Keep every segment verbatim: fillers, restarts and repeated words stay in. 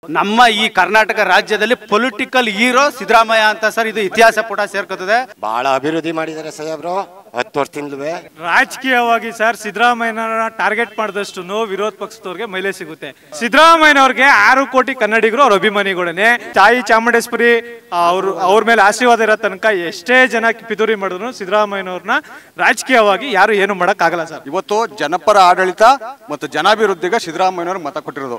ನಮ್ಮ ಈ ಕರ್ನಾಟಕ ರಾಜ್ಯದಲ್ಲಿ ಪೊಲಿಟಿಕಲ್ ಹೀರೋ ಸಿದ್ದರಾಮಯ್ಯ ಅಂತ ಸರ್. ಇದು ಇತಿಹಾಸ ಪುಟ ಸೇರ್ಕೋತದೆ. ಬಹಳ ಅಭಿವೃದ್ಧಿ ಮಾಡಿದ್ದಾರೆ ಸಾಹೇಬ್ರು ಹತ್ತು ವರ್ಷದಿಂದಲೂ. ರಾಜಕೀಯವಾಗಿ ಸರ್ ಸಿದ್ದರಾಮಯ್ಯನ ಟಾರ್ಗೆಟ್ ಮಾಡಿದಷ್ಟು ವಿರೋಧ ಪಕ್ಷದವ್ರಿಗೆ ಮೈಲೆ ಸಿಗುತ್ತೆ. ಸಿದ್ದರಾಮಯ್ಯನವ್ರಿಗೆ ಆರು ಕೋಟಿ ಕನ್ನಡಿಗರು ಅವ್ರ ಅಭಿಮಾನಿಗಳನ್ನೇ. ತಾಯಿ ಚಾಮುಂಡೇಶ್ವರಿ ಅವ್ರು ಅವ್ರ ಮೇಲೆ ಆಶೀರ್ವಾದ ಇರೋ ತನಕ ಎಷ್ಟೇ ಜನ ಪಿತೂರಿ ಮಾಡಿದ್ರು ಸಿದ್ದರಾಮಯ್ಯನವ್ರನ್ನ ರಾಜಕೀಯವಾಗಿ ಯಾರು ಏನು ಮಾಡಕ್ ಆಗಲ್ಲ ಸರ್. ಇವತ್ತು ಜನಪರ ಆಡಳಿತ ಮತ್ತು ಜನಾಭಿವೃದ್ಧಿಗೆ ಸಿದ್ದರಾಮಯ್ಯನವರು ಮತ ಕೊಟ್ಟಿರೋದು.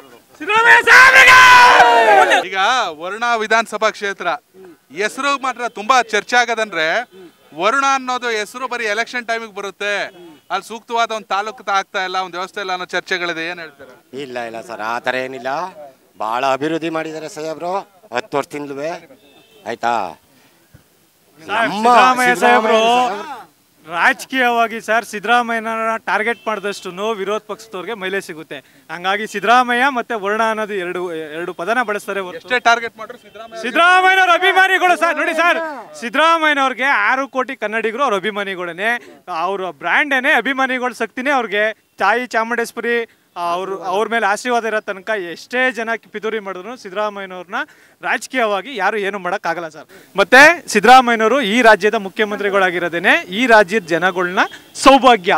ಈಗ ವರುಣ ವಿಧಾನಸಭಾ ಕ್ಷೇತ್ರ ಹೆಸರು ಮಾತ್ರ ತುಂಬಾ ಚರ್ಚೆ ಆಗದಂದ್ರೆ ವರುಣ ಅನ್ನೋದು ಹೆಸರು ಬರೀ ಎಲೆಕ್ಷನ್ ಟೈಮಿಗೆ ಬರುತ್ತೆ, ಅಲ್ಲಿ ಸೂಕ್ತವಾದ ಒಂದು ತಾಲೂಕು ಆಗ್ತಾ ಇಲ್ಲ, ಒಂದು ವ್ಯವಸ್ಥೆ ಇಲ್ಲ ಅನ್ನೋ ಚರ್ಚೆಗಳಿದೆ. ಏನ್ ಹೇಳ್ತಾರೆ? ಇಲ್ಲ ಇಲ್ಲ ಸರ್, ಆ ಥರ ಏನಿಲ್ಲ. ಬಹಳ ಅಭಿವೃದ್ಧಿ ಮಾಡಿದ್ದಾರೆ ಸಾಹೇಬ್ರು ಹತ್ತು ವರ್ಷದಿಂದಲೂ. ಆಯ್ತಾ, ಸಿದ್ದರಾಮಯ್ಯ ಸಾಹೇಬ್ರು ರಾಜಕೀಯವಾಗಿ ಸರ್ ಸಿದ್ದರಾಮಯ್ಯನ ಟಾರ್ಗೆಟ್ ಮಾಡಿದಷ್ಟು ವಿರೋಧ ಪಕ್ಷದವ್ರಿಗೆ ಮೈಲೆ ಸಿಗುತ್ತೆ. ಹಂಗಾಗಿ ಸಿದ್ದರಾಮಯ್ಯ ಮತ್ತೆ ವರುಣ ಅನ್ನೋದು ಎರಡು ಎರಡು ಪದನ ಬಳಸ್ತಾರೆ. ಟಾರ್ಗೆಟ್ ಮಾಡ್ರು ಸಿದ್ದರಾಮಯ್ಯನವ್ರ ಅಭಿಮಾನಿಗಳು ಸರ್. ನೋಡಿ ಸರ್, ಸಿದ್ದರಾಮಯ್ಯನವ್ರಿಗೆ ಆರು ಕೋಟಿ ಕನ್ನಡಿಗರು ಅವ್ರ ಅಭಿಮಾನಿಗಳನ್ನೇ. ಅವ್ರ ಬ್ರ್ಯಾಂಡೇನೆ ಅಭಿಮಾನಿಗಳ ಶಕ್ತಿನೇ ಅವ್ರಿಗೆ. ತಾಯಿ ಚಾಮುಂಡೇಶ್ವರಿ ಅವ್ರು ಅವ್ರ ಮೇಲೆ ಆಶೀರ್ವಾದ ಇರೋ ತನಕ ಎಷ್ಟೇ ಜನ ಪಿತೂರಿ ಮಾಡಿದ್ರು ಸಿದ್ದರಾಮಯ್ಯನವ್ರನ್ನ ರಾಜಕೀಯವಾಗಿ ಯಾರು ಏನು ಮಾಡೋಕ್ಕಾಗಲ್ಲ ಸರ್. ಮತ್ತೆ ಸಿದ್ದರಾಮಯ್ಯನವರು ಈ ರಾಜ್ಯದ ಮುಖ್ಯಮಂತ್ರಿಗಳಾಗಿರೋದೇನೆ ಈ ರಾಜ್ಯದ ಜನಗಳನ್ನ ಸೌಭಾಗ್ಯ.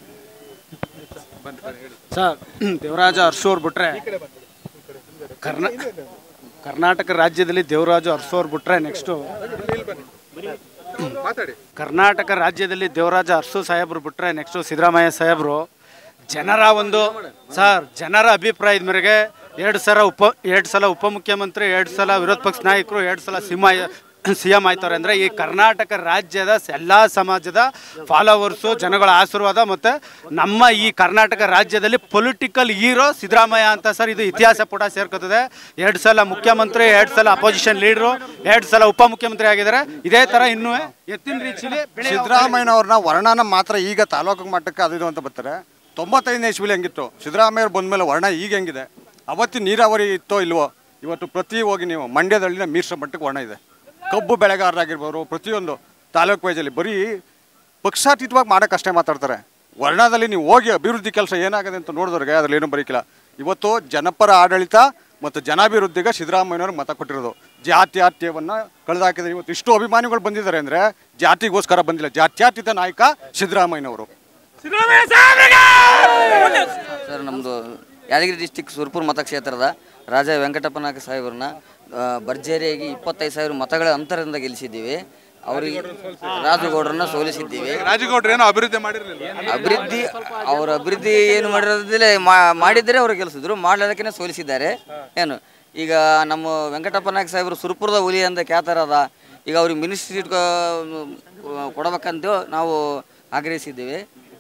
ಸರ್, ದೇವರಾಜ ಅರಸೋರ್ ಬಿಟ್ರೆ ಕರ್ನಾ ಕರ್ನಾಟಕ ರಾಜ್ಯದಲ್ಲಿ ದೇವರಾಜ ಅರಸೋರ್ ಬಿಟ್ರೆ ನೆಕ್ಸ್ಟು ಕರ್ನಾಟಕ ರಾಜ್ಯದಲ್ಲಿ ದೇವರಾಜ ಅರಸು ಸಾಹೇಬ್ರು ಬಿಟ್ರೆ ನೆಕ್ಸ್ಟು ಸಿದ್ದರಾಮಯ್ಯ ಸಾಹೇಬ್ರು. ಜನರ ಒಂದು ಸರ್ ಜನರ ಅಭಿಪ್ರಾಯದ ಮೇರೆಗೆ ಎರಡು ಸಲ ಉಪ ಎರಡು ಸಲ ಉಪಮುಖ್ಯಮಂತ್ರಿ, ಎರಡು ಸಲ ವಿರೋಧ ಪಕ್ಷ ನಾಯಕರು, ಎರಡು ಸಲ ಸಿಎಂ ಸಿ ಎಂ ಆಯ್ತವ್ರೆ ಅಂದರೆ ಈ ಕರ್ನಾಟಕ ರಾಜ್ಯದ ಎಲ್ಲ ಸಮಾಜದ ಫಾಲೋವರ್ಸು, ಜನಗಳ ಆಶೀರ್ವಾದ ಮತ್ತು ನಮ್ಮ ಈ ಕರ್ನಾಟಕ ರಾಜ್ಯದಲ್ಲಿ ಪೊಲಿಟಿಕಲ್ ಹೀರೋ ಸಿದ್ದರಾಮಯ್ಯ ಅಂತ ಸರ್. ಇದು ಇತಿಹಾಸ ಪುಟ ಸೇರ್ಕೋತದೆ. ಎರಡು ಸಲ ಮುಖ್ಯಮಂತ್ರಿ, ಎರಡು ಸಲ ಅಪೋಸಿಷನ್ ಲೀಡರು, ಎರಡು ಸಲ ಉಪಮುಖ್ಯಮಂತ್ರಿ ಆಗಿದ್ದಾರೆ. ಇದೇ ಥರ ಇನ್ನೂ ಎತ್ತಿನ ರೀತಿಯಲ್ಲಿ ಸಿದ್ದರಾಮಯ್ಯನವ್ರನ್ನ ವರ್ಣನ ಮಾತ್ರ ಈಗ ತಾಲೂಕು ಮಟ್ಟಕ್ಕೆ ಅದು ಇದು ಅಂತ ಬರ್ತಾರೆ. ತೊಂಬತ್ತೈದನೇ ಇಸ್ವಿಲಿ ಹೆಂಗಿತ್ತು, ಸಿದ್ದರಾಮಯ್ಯವ್ರು ಬಂದಮೇಲೆ ವರ್ಣ ಈಗ ಹೆಂಗಿದೆ? ಅವತ್ತಿನ ನೀರಾವರಿ ಇತ್ತೋ ಇಲ್ವೋ? ಇವತ್ತು ಪ್ರತಿ ಹೋಗಿ ನೀವು ಮಂಡ್ಯದಲ್ಲಿನ ಮೀರ್ಸ ಮಟ್ಟಕ್ಕೆ ವರ್ಣ ಇದೆ. ಕಬ್ಬು ಬೆಳೆಗಾರರಾಗಿರ್ಬೋದು, ಪ್ರತಿಯೊಂದು ತಾಲೂಕು ವೈಸಲ್ಲಿ ಬರೀ ಪಕ್ಷಾತೀತವಾಗಿ ಮಾಡೋಕ್ಕಷ್ಟೇ ಮಾತಾಡ್ತಾರೆ. ವರ್ಣದಲ್ಲಿ ನೀವು ಹೋಗಿ ಅಭಿವೃದ್ಧಿ ಕೆಲಸ ಏನಾಗಿದೆ ಅಂತ ನೋಡಿದವ್ರಿಗೆ ಅದ್ರಲ್ಲಿ ಏನೂ ಬರೀಕಿಲ್ಲ. ಇವತ್ತು ಜನಪರ ಆಡಳಿತ ಮತ್ತು ಜನಾಭಿವೃದ್ಧಿಗೆ ಸಿದ್ದರಾಮಯ್ಯನವ್ರಿಗೆ ಮತ ಕೊಟ್ಟಿರೋದು. ಜಾತ್ಯಾತ್ಯವನ್ನು ಕಳೆದಾಕಿದ್ರೆ ಇವತ್ತು ಇಷ್ಟು ಅಭಿಮಾನಿಗಳು ಬಂದಿದ್ದಾರೆ ಅಂದರೆ ಜಾತಿಗೋಸ್ಕರ ಬಂದಿಲ್ಲ. ಜಾತ್ಯಾತೀತ ನಾಯಕ ಸಿದ್ದರಾಮಯ್ಯನವರು. ಸರ್, ನಮ್ಮದು ಯಾದಗಿರಿ ಡಿಸ್ಟಿಕ್ ಸುರ್ಪುರ್ ಮತಕ್ಷೇತ್ರದ ರಾಜ ವೆಂಕಟಪ್ಪನಾಯಕ ಸಾಹೇಬ್ರನ್ನ ಭರ್ಜರಿಯಾಗಿ ಇಪ್ಪತ್ತೈದು ಸಾವಿರ ಮತಗಳ ಅಂತರದಿಂದ ಗೆಲ್ಲಿಸಿದ್ದೀವಿ. ಅವರಿಗೆ ರಾಜುಗೌಡರನ್ನ ಸೋಲಿಸಿದ್ದೀವಿ. ರಾಜುಗೌಡ್ರು ಏನೋ ಅಭಿವೃದ್ಧಿ ಮಾಡಿರಲಿಲ್ಲ. ಅಭಿವೃದ್ಧಿ ಅವ್ರ ಅಭಿವೃದ್ಧಿ ಏನು ಮಾಡಿರೋದಿಲ್ಲ, ಮಾಡಿದರೆ ಅವರು ಗೆಲ್ಲಿಸಿದ್ರು, ಮಾಡಲಿದ್ದಕ್ಕೆ ಸೋಲಿಸಿದ್ದಾರೆ. ಏನು ಈಗ ನಮ್ಮ ವೆಂಕಟಪ್ಪನಾಯಕ ಸಾಹೇಬರು ಸುರ್ಪುರದ ಹುಲಿ ಅಂತ ಖ್ಯಾತರದ. ಈಗ ಅವ್ರಿಗೆ ಮಿನಿಸ್ಟ್ರಿ ಕೊಡಬೇಕಂತ ನಾವು ಆಗ್ರಹಿಸಿದ್ದೀವಿ.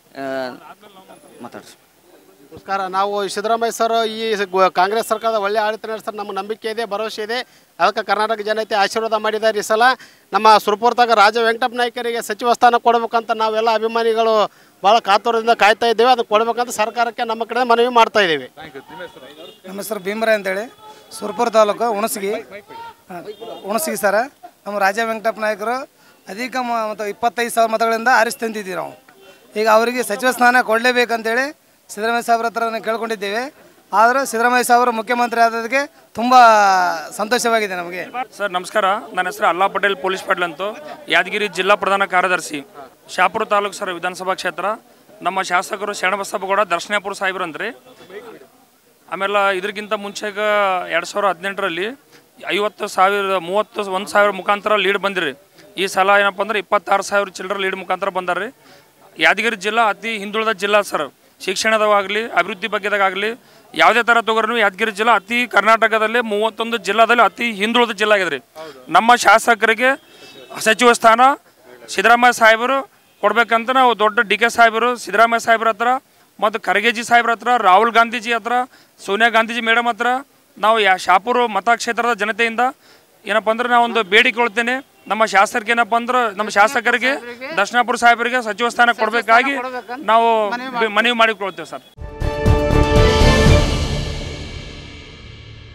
ಮಾತಾಡ್ಸಿ. ನಮಸ್ಕಾರ. ನಾವು ಸಿದ್ದರಾಮಯ್ಯ ಸರ್ ಈ ಕಾಂಗ್ರೆಸ್ ಸರ್ಕಾರದ ಒಳ್ಳೆ ಆಡಳಿತ ನಡೆಸ್ತಾರೆ, ನಮ್ಮ ನಂಬಿಕೆ ಇದೆ, ಭರವಸೆ ಇದೆ. ಅದಕ್ಕೆ ಕರ್ನಾಟಕ ಜನತೆ ಆಶೀರ್ವಾದ ಮಾಡಿದ್ದಾರೆ. ಈ ಸಲ ನಮ್ಮ ಸುರಪುರದಾಗ ರಾಜ ವೆಂಕಟಪ್ಪ ನಾಯ್ಕರಿಗೆ ಸಚಿವ ಸ್ಥಾನ ಕೊಡಬೇಕಂತ ನಾವೆಲ್ಲ ಅಭಿಮಾನಿಗಳು ಭಾಳ ಕಾತುರದಿಂದ ಕಾಯ್ತಾ ಇದ್ದೇವೆ. ಅದು ಕೊಡಬೇಕಂತ ಸರ್ಕಾರಕ್ಕೆ ನಮ್ಮ ಕಡೆ ಮನವಿ ಮಾಡ್ತಾ ಇದ್ದೀವಿ. ನಮ್ಮ ಹೆಸರು ಭೀಮರಾಯ್ ಅಂತೇಳಿ, ಸುರಪುರ ತಾಲೂಕು ಹುಣಸಗಿ ಹುಣಸಗಿ ಸರ. ನಮ್ಮ ರಾಜ ವೆಂಕಟಪ್ಪ ನಾಯಕರು ಅಧಿಕ ಮತ್ತು ಇಪ್ಪತ್ತೈದು ಸಾವಿರ ಮತಗಳಿಂದ ಆರಿಸಿ ತಂದಿದ್ದೀವಿ ನಾವು. ಈಗ ಅವರಿಗೆ ಸಚಿವ ಸ್ಥಾನ ಕೊಡಲೇಬೇಕಂತೇಳಿ ಸಿದ್ದರಾಮಯ್ಯ ಸಾಹೇಬ್ರ ಹತ್ರ ಕೇಳ್ಕೊಂಡಿದ್ದೇವೆ. ಆದರೂ ಸಿದ್ದರಾಮಯ್ಯ ಸಾಹೇಬರು ಮುಖ್ಯಮಂತ್ರಿ ಆದದಕ್ಕೆ ತುಂಬ ಸಂತೋಷವಾಗಿದೆ ನಮಗೆ. ಸರ್ ನಮಸ್ಕಾರ, ನನ್ನ ಹೆಸರು ಅಲ್ಲಾ ಪಟೇಲ್ ಪೊಲೀಸ್ ಪಾಟೀಲ್ ಅಂತ, ಯಾದಗಿರಿ ಜಿಲ್ಲಾ ಪ್ರಧಾನ ಕಾರ್ಯದರ್ಶಿ, ಶಾಪುರ ತಾಲೂಕು ಸರ್ ವಿಧಾನಸಭಾ ಕ್ಷೇತ್ರ. ನಮ್ಮ ಶಾಸಕರು ಶರಣಬಸಪ್ಪಗೌಡ ದರ್ಶನಾಪುರ ಸಾಹೇಬ್ರು ಅಂದ್ರಿ. ಆಮೇಲೆ ಇದಕ್ಕಿಂತ ಮುಂಚೆಗ ಎರಡು ಸಾವಿರ ಹದಿನೆಂಟರಲ್ಲಿ ಐವತ್ತು ಸಾವಿರ ಮೂವತ್ತು ಒಂದು ಸಾವಿರ ಮುಖಾಂತರ ಲೀಡ್ ಬಂದಿರಿ. ಈ ಸಲ ಏನಪ್ಪ ಅಂದ್ರೆ ಇಪ್ಪತ್ತಾರು ಸಾವಿರ ಚಿಲ್ಲರ ಲೀಡ್ ಮುಖಾಂತರ ಬಂದಾರ್ರಿ. ಯಾದಗಿರಿ ಜಿಲ್ಲಾ ಅತಿ ಹಿಂದುಳಿದ ಜಿಲ್ಲಾ ಸರ್. ಶಿಕ್ಷಣದವಾಗಲಿ ಅಭಿವೃದ್ಧಿ ಬಗ್ಗೆದಾಗಲಿ ಯಾವುದೇ ಥರ ತೊಗೊರೂ ಯಾದಗಿರಿ ಜಿಲ್ಲಾ ಅತಿ ಕರ್ನಾಟಕದಲ್ಲಿ ಮೂವತ್ತೊಂದು ಜಿಲ್ಲಾದಲ್ಲಿ ಅತಿ ಹಿಂದುಳಿದ ಜಿಲ್ಲಾ ಆಗಿದೆ ರೀ. ನಮ್ಮ ಶಾಸಕರಿಗೆ ಸಚಿವ ಸ್ಥಾನ ಸಿದ್ದರಾಮಯ್ಯ ಸಾಹೇಬರು ಕೊಡ್ಬೇಕಂತ ನಾವು ದೊಡ್ಡ ಡಿ ಕೆ ಸಾಹೇಬರು, ಸಿದ್ದರಾಮಯ್ಯ ಸಾಹೇಬ್ರ ಹತ್ರ ಮತ್ತು ಖರ್ಗೆಜಿ ಸಾಹೇಬ್ರ ಹತ್ರ, ರಾಹುಲ್ ಗಾಂಧೀಜಿ ಹತ್ರ, ಸೋನಿಯಾ ಗಾಂಧೀಜಿ ಮೇಡಮ್ ಹತ್ರ ನಾವು ಯಾ ಶಾಪುರ ಮತಕ್ಷೇತ್ರದ ಜನತೆಯಿಂದ ಏನಪ್ಪ ಅಂದ್ರೆ ನಾವೊಂದು ಬೇಡಿಕೆ ಕೊಳ್ತೇನೆ. ನಮ್ಮ ಶಾಸಕರಿಗೆ ಏನಪ್ಪ ಅಂದ್ರೆ ನಮ್ಮ ಶಾಸಕರಿಗೆ ದರ್ಶನಾಪುರ ಸಾಹೇಬರಿಗೆ ಸಚಿವ ಸ್ಥಾನ ಕೊಡಬೇಕಾಗಿ ನಾವು ಮನವಿ ಮಾಡಿಕೊಳ್ತೇವೆ ಸರ್.